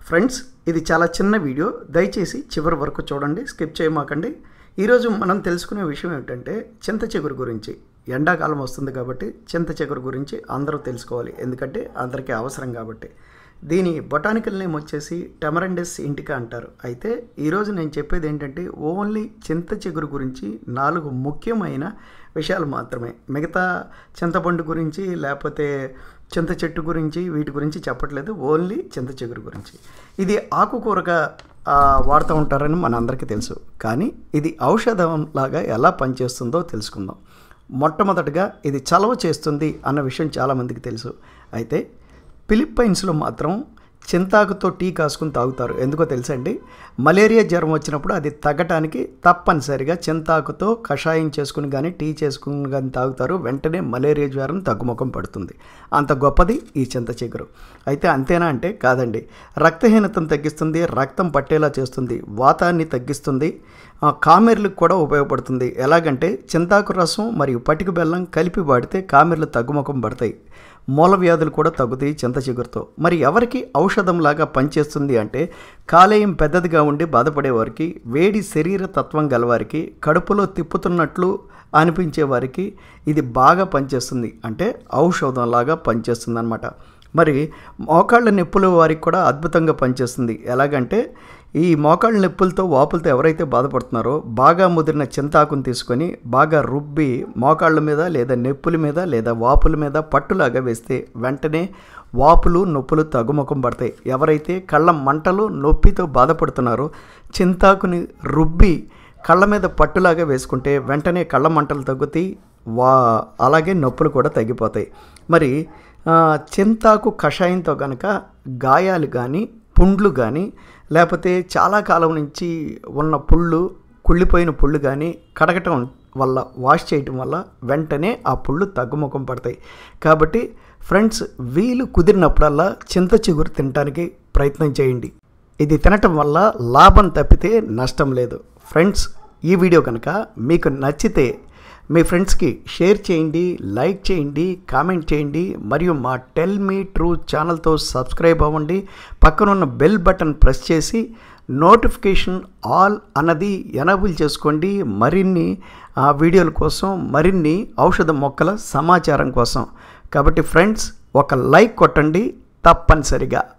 Friends, ఇది చాలా చిన్న వీడియో, దయచేసి చివరి వరకు చూడండి, స్కిప్ చేయమాకండి. ఈరోజు మనం తెలుసుకునే విషయం ఏంటంటే చింత చిగురు గురించి. ఎండాకాలం వస్తుంది కాబట్టి చింత చిగురు గురించి అందరూ తెలుసుకోవాలి, ఎందుకంటే అందరికీ అవసరం కాబట్టి. దీని బొటానికల్ నేమ్ వచ్చేసి టెమరండిస్ ఇండికా అంటారు. అయితే ఈరోజు నేను చెప్పేది ఏంటంటే ఓన్లీ చింత చిగురు గురించి 4 ముఖ్యమైన విషయాలు మాత్రమే. మిగతా చింతపండు గురించి లేకపోతే చింత చెట్టు గురించి వీటి గురించి చెప్పట్లేదు, ఓన్లీ చింత చిగురు గురించి. ఇది ఆకుకూరగా వాడుతూ ఉంటారని మనందరికీ తెలుసు, కానీ ఇది ఔషధం లాగా ఎలా పనిచేస్తుందో తెలుసుకుందాం. మొట్టమొదటిగా ఇది చలవ చేస్తుంది అన్న విషయం చాలామందికి తెలుసు. అయితే ఫిలిప్పైన్స్లో మాత్రం చింతాకుతో టీ కాసుకుని తాగుతారు. ఎందుకో తెలుసండి, మలేరియా జ్వరం వచ్చినప్పుడు అది తగ్గటానికి తప్పనిసరిగా చింతాకుతో కషాయం చేసుకుని కానీ టీ చేసుకుని కానీ తాగుతారు. వెంటనే మలేరియా జ్వరం తగ్గుముఖం పడుతుంది. అంత గొప్పది ఈ చింత చిగురు. అయితే అంతేనా అంటే కాదండి. రక్తహీనతను తగ్గిస్తుంది, రక్తం పట్టేలా చేస్తుంది, వాతాన్ని తగ్గిస్తుంది, కామెర్లకు కూడా ఉపయోగపడుతుంది. ఎలాగంటే చింతాకు రసం మరియు పటిక బెల్లం కలిపి వాడితే కామెర్లు తగ్గుముఖం పడతాయి. మూల వ్యాధులు కూడా తగ్గుతాయి చింత చిగురుతో. మరి ఎవరికి ఔషధంలాగా పనిచేస్తుంది అంటే కాలేయం పెద్దదిగా ఉండి బాధపడేవారికి, వేడి శరీర తత్వం గలవారికి, కడుపులో తిప్పుతున్నట్లు అనిపించే వారికి ఇది బాగా పనిచేస్తుంది. అంటే ఔషధంలాగా పనిచేస్తుంది అన్నమాట. మరి మోకాళ్ళ నొప్పుల వారికి కూడా అద్భుతంగా పనిచేస్తుంది. ఎలాగంటే ఈ మోకాళ్ళ నొప్పులతో వాపులతో ఎవరైతే బాధపడుతున్నారో బాగా ముదిరిన చింతాకుని తీసుకొని బాగా రుబ్బి మోకాళ్ళ మీద లేదా నొప్పుల మీద లేదా వాపుల మీద పట్టులాగా వేస్తే వెంటనే వాపులు నొప్పులు తగ్గుముఖం పడతాయి. ఎవరైతే కళ్ళ మంటలు నొప్పితో బాధపడుతున్నారో చింతాకుని రుబ్బి కళ్ళ మీద పట్టులాగా వేసుకుంటే వెంటనే కళ్ళ మంటలు తగ్గుతాయి, అలాగే నొప్పులు కూడా తగ్గిపోతాయి. మరి చింతాకు కషాయంతో కనుక గాయాలు కానీ పుండ్లు కానీ లేకపోతే చాలా కాలం నుంచి ఉన్న పుళ్ళు, కుళ్ళిపోయిన పుళ్ళు కానీ కడగటం వల్ల, వాష్ చేయటం వల్ల వెంటనే ఆ పుళ్ళు తగ్గుముఖం పడతాయి. కాబట్టి ఫ్రెండ్స్, వీలు కుదిరినప్పుడల్లా చింత చిగురు తినడానికి ప్రయత్నం చేయండి. ఇది తినటం వల్ల లాభం తప్పితే నష్టం లేదు. ఫ్రెండ్స్, ఈ వీడియో కనుక మీకు నచ్చితే మీ ఫ్రెండ్స్కి షేర్ చేయండి, లైక్ చేయండి, కామెంట్ చేయండి, మరియు మా టెల్ మీ ట్రూ ఛానల్తో సబ్స్క్రైబ్ అవ్వండి. పక్కనున్న బెల్ బటన్ ప్రెస్ చేసి నోటిఫికేషన్ ఆల్ అన్నది ఎనేబుల్ చేసుకోండి. మరిన్ని వీడియోల కోసం, మరిన్ని ఔషధ మొక్కల సమాచారం కోసం. కాబట్టి ఫ్రెండ్స్, ఒక లైక్ కొట్టండి తప్పనిసరిగా.